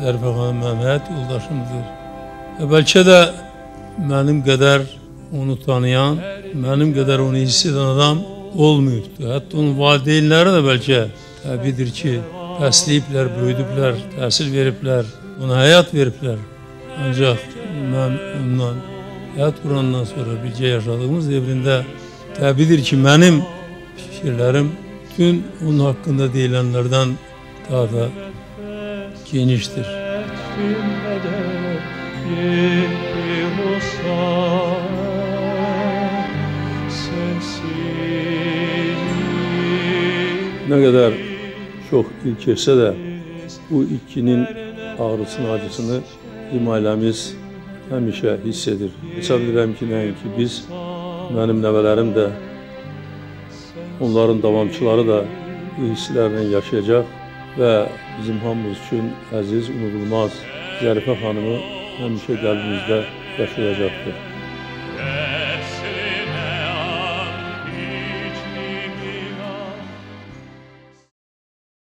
Zərifə xanım mənim həyat yoldaşımdır. Bəlkə də mənim qədər onu tanıyan, mənim qədər onu hiss edən adam olmayıbdı. Hətta onun valideynləri də bəlkə təbiidir ki, bəsləyiblər, böyüdüblər, təhsil veriblər, ona həyat veriblər. Ancaq mən ondan həyat qurandan sonra bircə yaşadığımız evrində təbiidir ki, mənim fikirlərim bütün onun haqqında deyilənlərdən daha da genişdir. Ne kadar çok il keçsə də bu ikinin ağrısını, acısını bizim ailəmiz həmişə hiss edir. Hesab edirəm ki, nəinki biz, mənim nəvələrim də, onların davamçıları da bu hisslərlə yaşayacaq və bizim hamımız üçün əziz, unudulmaz Zərifə xanımı həmişə qəlbimizdə yaşayacaqdır.